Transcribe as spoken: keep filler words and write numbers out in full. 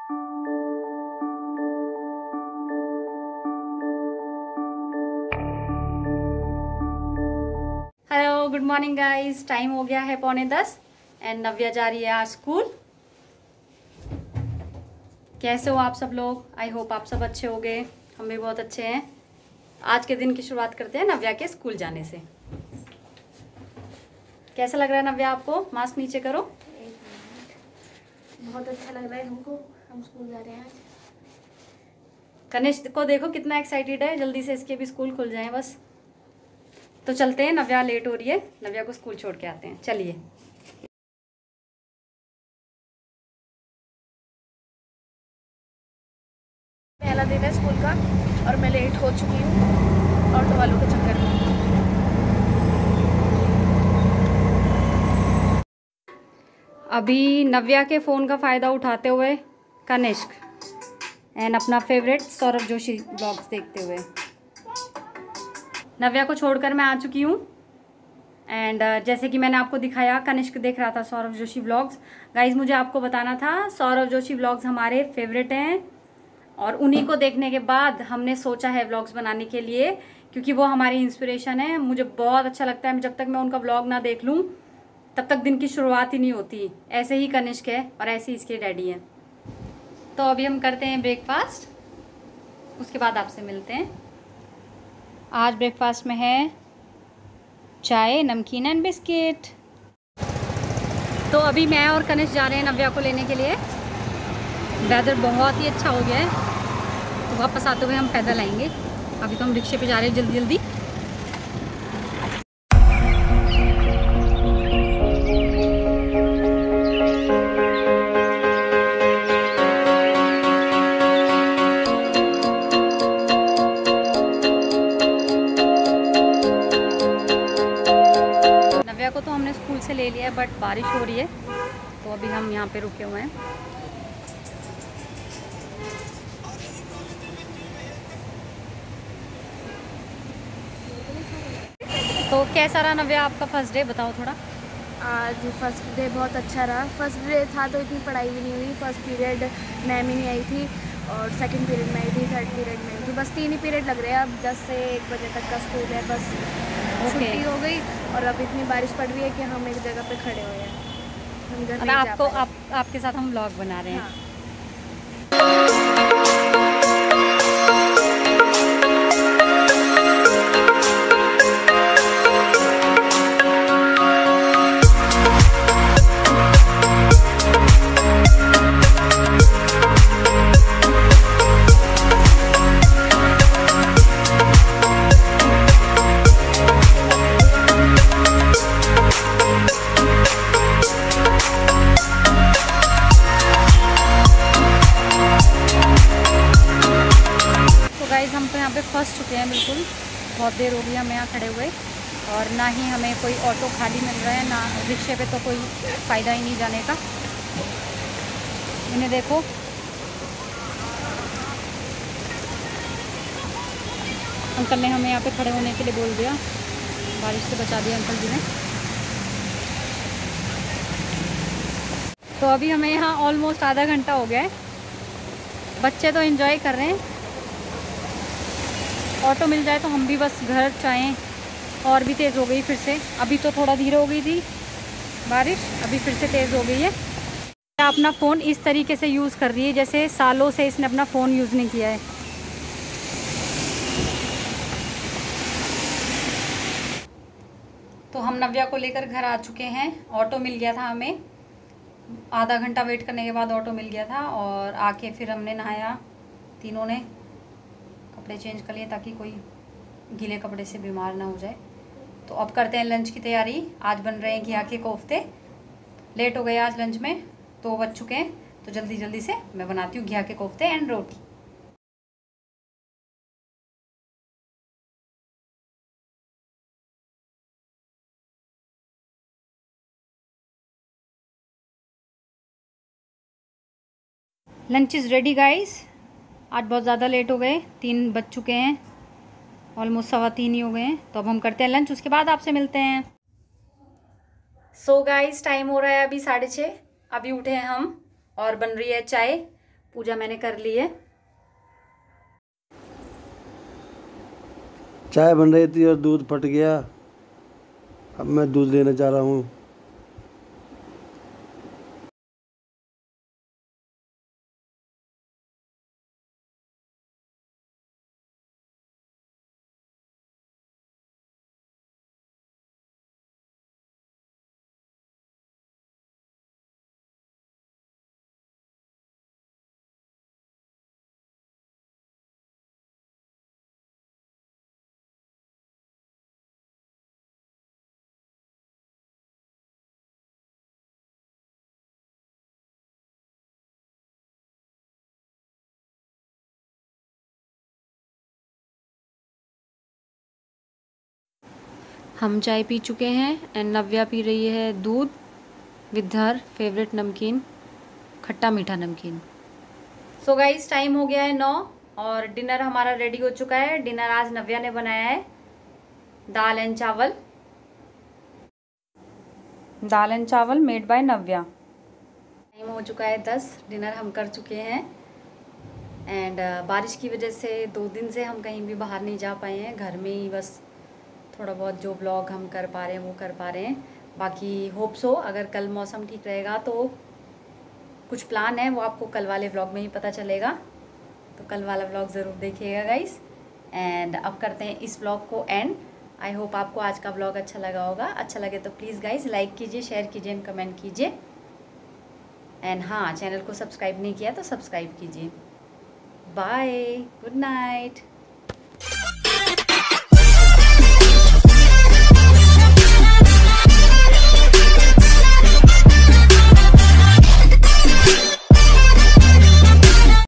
Hello, good morning guys. Time हो गया है पौने दस एंड नव्या जा रही है आज स्कूल। कैसे हो आप सब लोग? आई होप आप सब अच्छे होंगे। हम भी बहुत अच्छे हैं। आज के दिन की शुरुआत करते हैं नव्या के स्कूल जाने से। कैसा लग रहा है नव्या आपको? मास्क नीचे करो। बहुत अच्छा लग रहा है हमको। हम स्कूल जा रहे हैं आज। कनिष्क को देखो कितना एक्साइटेड है। जल्दी से इसके भी स्कूल खुल जाएं बस। तो चलते हैं, नव्या लेट हो रही है। नव्या को स्कूल छोड़ के आते हैं, चलिए। पहला दिन है स्कूल का और मैं लेट हो चुकी हूँ ऑटो वालों के चक्कर में। अभी नव्या के फ़ोन का फ़ायदा उठाते हुए कनिष्क एंड अपना फेवरेट सौरभ जोशी ब्लॉग्स देखते हुए नव्या को छोड़कर मैं आ चुकी हूँ। एंड uh, जैसे कि मैंने आपको दिखाया, कनिष्क देख रहा था सौरभ जोशी व्लॉग्स। गाइज, मुझे आपको बताना था, सौरभ जोशी व्लॉग्स हमारे फेवरेट हैं और उन्हीं को देखने के बाद हमने सोचा है व्लॉग्स बनाने के लिए, क्योंकि वो हमारी इंस्पिरेशन है। मुझे बहुत अच्छा लगता है, जब तक मैं उनका व्लॉग ना देख लूँ तब तक दिन की शुरुआत ही नहीं होती। ऐसे ही कनिष्क है और ऐसे ही इसके डैडी हैं। तो अभी हम करते हैं ब्रेकफास्ट, उसके बाद आपसे मिलते हैं। आज ब्रेकफास्ट में है चाय, नमकीन एंड बिस्किट। तो अभी मैं और कनिष्क जा रहे हैं नव्या को लेने के लिए। वेदर बहुत ही अच्छा हो गया है, तो वापस आते हुए हम पैदल आएंगे। अभी तो हम रिक्शे पे जा रहे हैं जल्दी जल्दी। नव्या को तो हमने स्कूल से ले लिया है, बट बारिश हो रही है तो अभी हम यहाँ पे रुके हुए हैं। तो कैसा रहा नव्या आपका फर्स्ट डे, बताओ थोड़ा। आज फर्स्ट डे बहुत अच्छा रहा। फर्स्ट डे था तो इतनी पढ़ाई भी नहीं हुई। फर्स्ट पीरियड मैम ही नहीं आई थी और सेकंड पीरियड में आई थी, थर्ड पीरियड में आई थी। बस तीन ही पीरियड लग रहे हैं। अब दस से एक बजे तक का स्कूल है, बस छुट्टी हो गई। और अब इतनी बारिश पड़ रही है कि हम एक जगह पे खड़े हुए हैं। हम घर नहीं जा आपको पाए। आप, आपके साथ हम व्लॉग बना रहे हैं। हाँ। हम तो यहाँ पे फंस चुके हैं बिल्कुल। बहुत देर हो गई हमें यहाँ खड़े हुए और ना ही हमें कोई ऑटो खाली मिल रहा है, ना रिक्शे पे तो कोई फ़ायदा ही नहीं जाने का। इन्हें देखो, अंकल ने हमें यहाँ पे खड़े होने के लिए बोल दिया। बारिश से बचा दिया अंकल जी ने। तो अभी हमें यहाँ ऑलमोस्ट आधा घंटा हो गया है। बच्चे तो एंजॉय कर रहे हैं। ऑटो मिल जाए तो हम भी बस घर जाएं। और भी तेज़ हो गई फिर से। अभी तो थोड़ा धीरे हो गई थी बारिश, अभी फिर से तेज़ हो गई है। अपना फ़ोन इस तरीके से यूज़ कर रही है जैसे सालों से इसने अपना फ़ोन यूज़ नहीं किया है। तो हम नव्या को लेकर घर आ चुके हैं। ऑटो मिल गया था हमें, आधा घंटा वेट करने के बाद ऑटो मिल गया था। और आके फिर हमने नहाया, तीनों ने कपड़े चेंज कर लिए ताकि कोई गीले कपड़े से बीमार ना हो जाए। तो अब करते हैं लंच की तैयारी। आज बन रहे हैं घिया के कोफ्ते। लेट हो गए आज लंच में, दो बज चुके हैं, तो जल्दी जल्दी से मैं बनाती हूँ घिया के कोफ्ते एंड रोटी। Lunch is ready guys. आज बहुत ज़्यादा लेट हो गए, तीन बज चुके हैं, ऑलमोस्ट सवा तीन ही हो गए हैं। तो अब हम करते हैं लंच, उसके बाद आपसे मिलते हैं। सो गाइस, टाइम हो रहा है अभी साढ़े छः। अभी उठे हैं हम और बन रही है चाय। पूजा मैंने कर ली है। चाय बन रही थी और दूध फट गया। अब मैं दूध लेना चाह रहा हूँ। हम चाय पी चुके हैं एंड नव्या पी रही है दूध विद हर फेवरेट नमकीन, खट्टा मीठा नमकीन। सो गाइस टाइम हो गया है नौ और डिनर हमारा रेडी हो चुका है। डिनर आज नव्या ने बनाया है दाल एंड चावल, दाल एंड चावल मेड बाय नव्या। टाइम हो चुका है दस, डिनर हम कर चुके हैं एंड uh, बारिश की वजह से दो दिन से हम कहीं भी बाहर नहीं जा पाए हैं, घर में ही बस थोड़ा बहुत जो व्लॉग हम कर पा रहे हैं वो कर पा रहे हैं। बाकी होप सो अगर कल मौसम ठीक रहेगा तो कुछ प्लान है वो आपको कल वाले व्लॉग में ही पता चलेगा, तो कल वाला व्लॉग ज़रूर देखिएगा गाइस। एंड अब करते हैं इस व्लॉग को एंड। आई होप आपको आज का व्लॉग अच्छा लगा होगा। अच्छा लगे तो प्लीज़ गाइस लाइक कीजिए, शेयर कीजिए एंड कमेंट कीजिए। एंड हाँ, चैनल को सब्सक्राइब नहीं किया तो सब्सक्राइब कीजिए। Bye, good night.